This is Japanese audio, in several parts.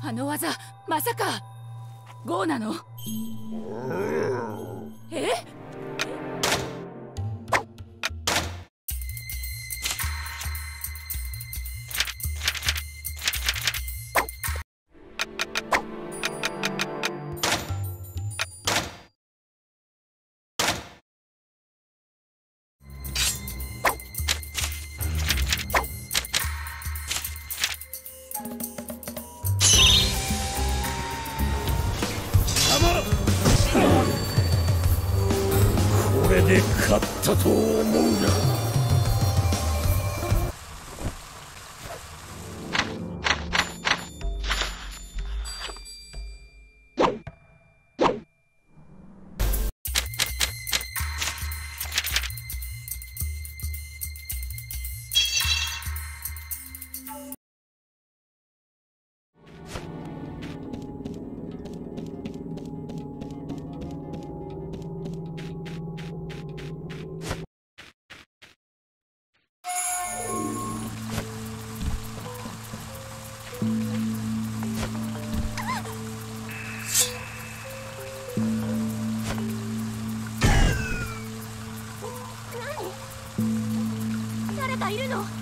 あの技まさか5なの？え？ これで勝ったと思うな。 誰かいるの？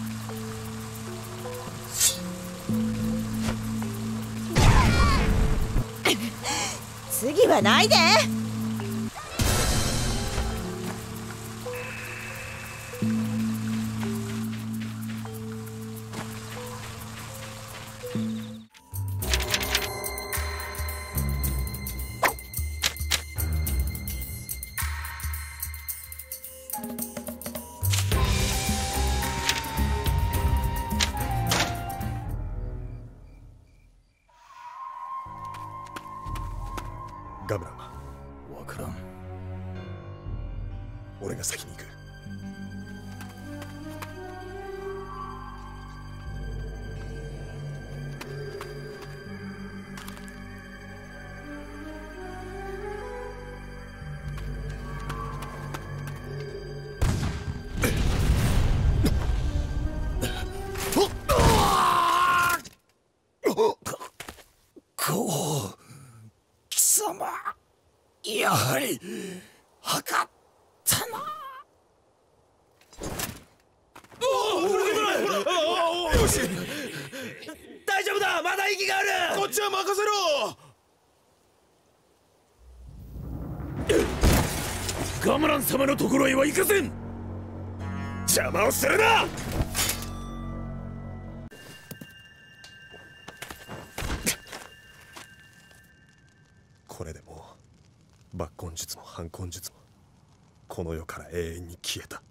次はないで。 ガムラン、わからん。俺が先に行く。貴様、やはり測ったな。よし、大丈夫だ、まだ息がある。こっちは任せろ。ガムラン様のところへは行かせん。邪魔をするな。これでもう抜根術も反根術もこの世から永遠に消えた。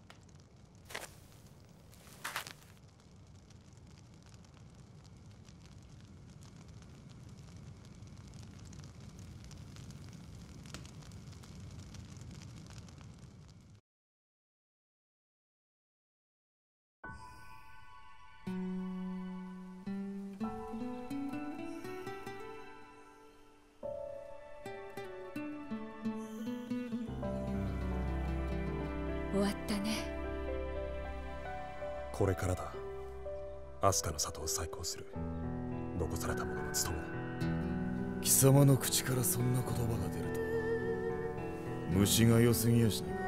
終わったね。 これからだ。アスカの里を再興する残された者の務めだ。 貴様の口からそんな言葉が出るとは虫が良すぎやしねえか。